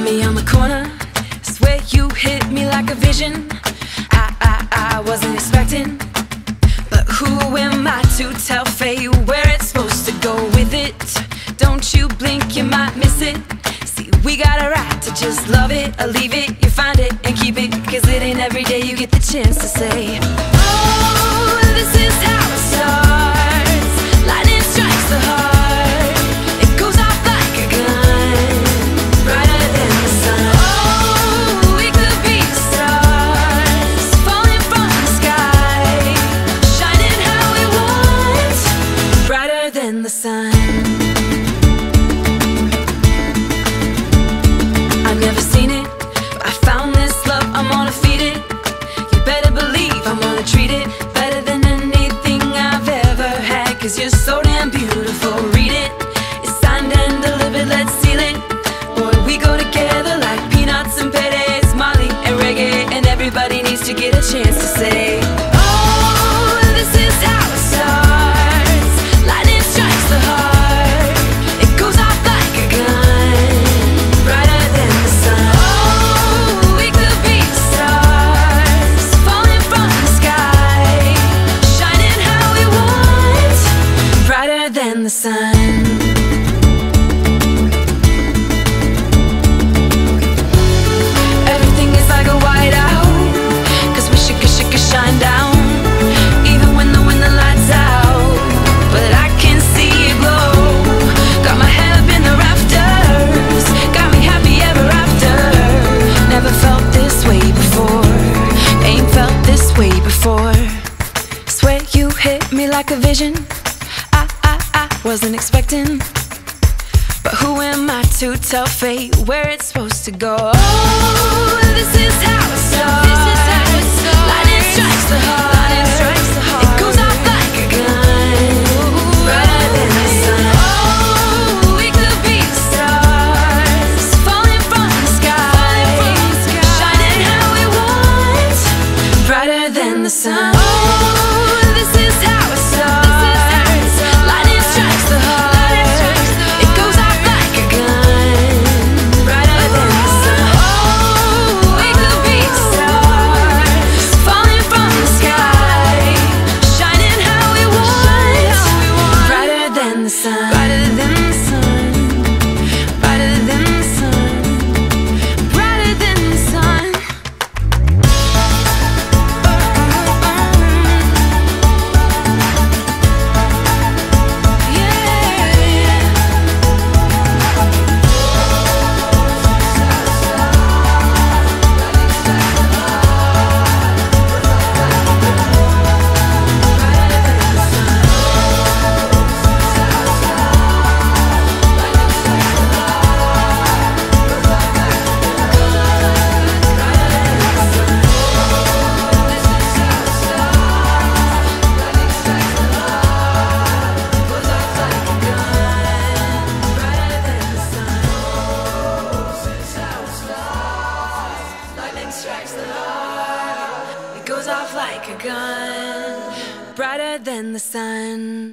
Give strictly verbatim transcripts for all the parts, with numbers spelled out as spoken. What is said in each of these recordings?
me on the corner, swear you hit me like a vision. I, I, I wasn't expecting, but who am I to tell fate where it's supposed to go with it? Don't you blink, you might miss it. See, we got a right to just love it or leave it. You find it and keep it, cause it ain't every day you get the chance to say, oh, this is how it starts. Lightning strikes the heart, it goes off like a gun, brighter than the sun. Oh, we could be stars, falling from the sky, shining how we want, brighter than the sun. I've never seen it, but I found this love, I'm gonna feed it. You better believe I'm gonna treat it better than anything I've ever had, cause you're so damn beautiful, read it. It's signed and delivered, let's seal it. Boy, we go together like peanuts and Perez, Molly and reggae, and everybody needs to get a chance to say, oh, this is how it starts. Lightning strikes the heart, it goes off like a gun, brighter than the sun. Oh, we could be stars, falling from the sky, shining how we want, brighter than the sun. Everything is like a whiteout, cause we should, should, should shine down, even when the, when the lights out. But I can see it glow, got my head up in the rafters, got me happy ever after. Never felt this way before, ain't felt this way before. Swear you hit me like a vision. I, I, I wasn't expecting, but who am I to tell fate where it's supposed to go? Oh, this is how it starts. This is how it starts. Lightning strikes the heart. Lightning strikes the heart. It goes off like a gun, brighter than the sun. Oh, we could be stars, falling from the sky, shining how we want, brighter than the sun. Oh, this is how it starts. Lightning strikes the heart. It goes off like a gun, brighter than the sun. Oh, we could be stars, falling from the sky, shining how we want, brighter than the sun. Brighter than the sun, brighter than the sun, brighter than the sun. Strikes the heart, it goes off like a gun, brighter than the sun.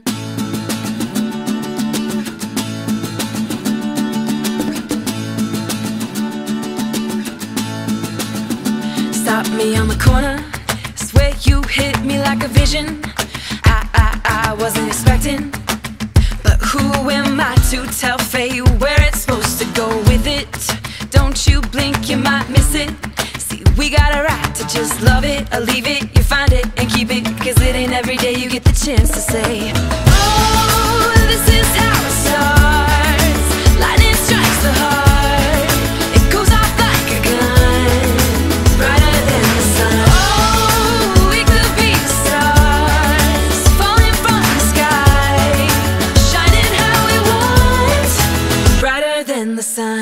Stop me on the corner, swear you hit me like a vision. I, I, I wasn't expecting, but who am I to tell fate where it's supposed to go with it? Don't you blink, you might miss it. See, we got a right to just love it or leave it. You find it and keep it, cause it ain't every day you get the chance to say, oh, this is how it starts. Lightning strikes the heart, it goes off like a gun, brighter than the sun. Oh, we could be stars, falling from the sky, shining how we want, brighter than the sun.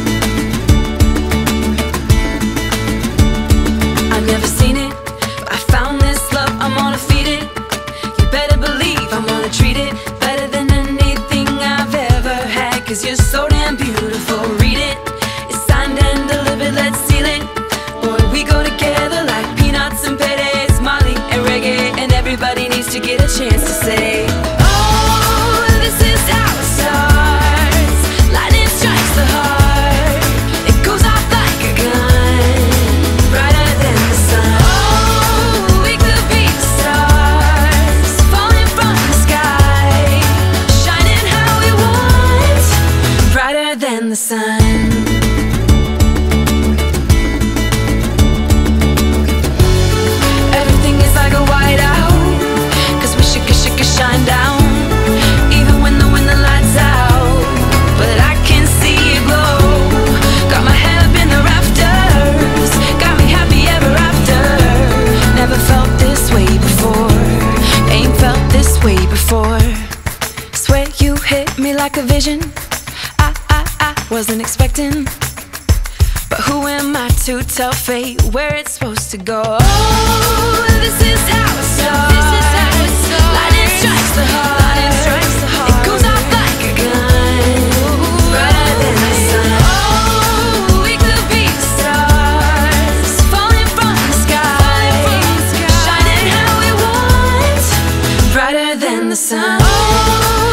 I've never seen it, but I found this love, I'm gonna feed it. You better believe I'm gonna treat it better than anything I've ever had, cause you're so damn beautiful, read it. It's signed and delivered, let's seal it. Boy, we go together like peanuts and Perez, Molly and reggae, and everybody needs to get a chance to say, oh, this is how it starts. Lightning strikes the heart, it goes a vision I, I, I wasn't expecting. But who am I to tell fate where it's supposed to go? Oh, this is how it starts. Lightning strikes the heart. It goes off like a gun, brighter than the sun. Oh, we could be the stars, falling from the sky, shining how we want, brighter than the sun. Oh,